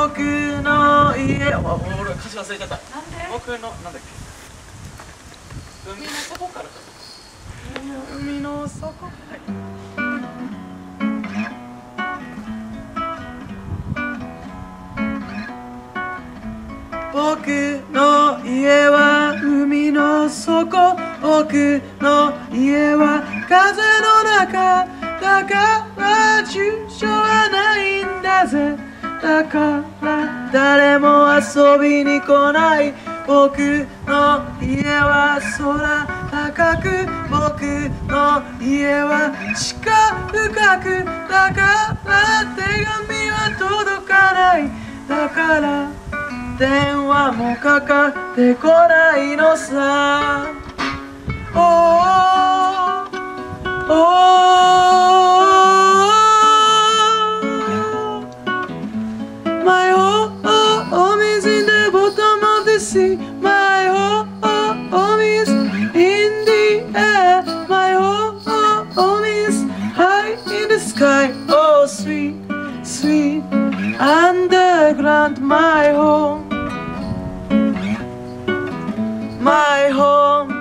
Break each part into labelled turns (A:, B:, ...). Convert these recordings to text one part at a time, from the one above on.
A: 僕の家、俺歌詞忘れちゃった。
B: なんで
A: 僕のなんだっけ、海の底から、海の底、はい。僕の家は海の底、僕の家は風の中、だから住所はないんだぜ。だから誰も遊びに来ない。僕の家は空高く、僕の家は地下深く、だから手紙は届かない。だから電話もかかってこないのさ。My home is in the bottom of the sea. My home is in the air. My home is high in the sky. Oh, sweet, sweet underground. My home, my home.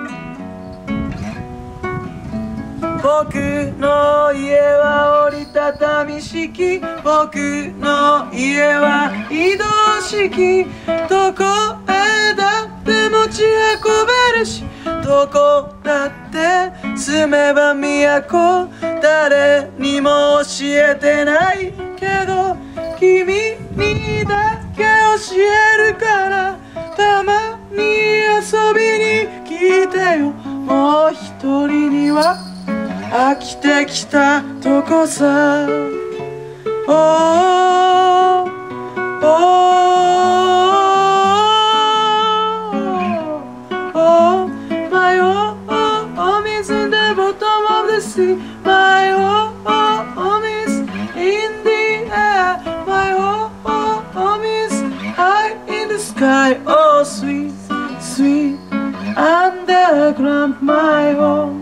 A: 僕の家は折りたたみ式、僕の家は移動式。どこへだって持ち運べるし、どこだって住めば都。誰にも教えてないけど君にだけ教えるから、たまに遊びに来てよ。もう一人には飽きてきたとこさ。My home is in the bottom of the sea. My home is in the air. My home is high in the sky. Oh, sweet, sweet underground. My home,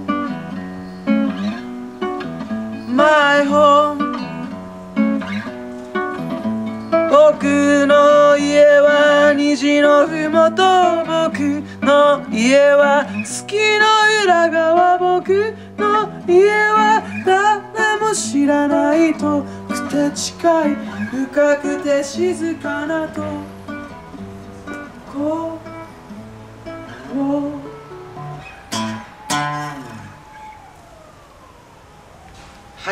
A: my home. 僕の家は虹のふもと、僕の家は月の裏側、僕の家は誰も知らない遠くて近い、深くて静かなところ。はい。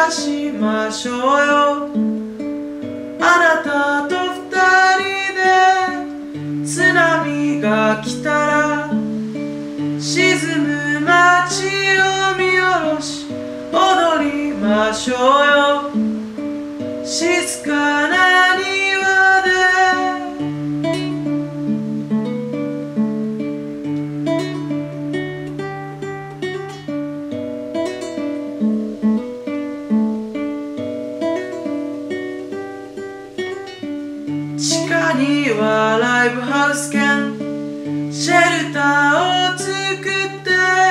A: らしましょうよ。あなたと二人で津波が来たら沈む街を見下ろし踊りましょうよ。静かな庭で地下にはライブハウス兼シェルターを作って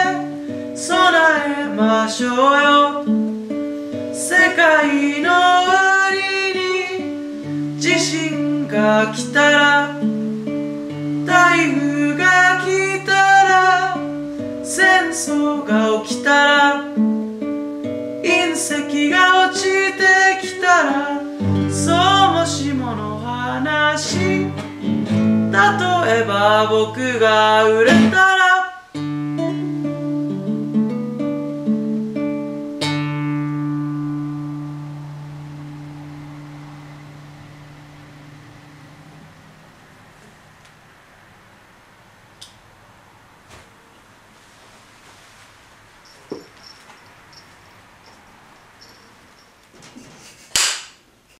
A: 備えましょうよ。世界の終わりに地震が来たら台風が来たら戦争が起きたら隕石が落ちてきたらそうもしもの話例えば僕が売れたら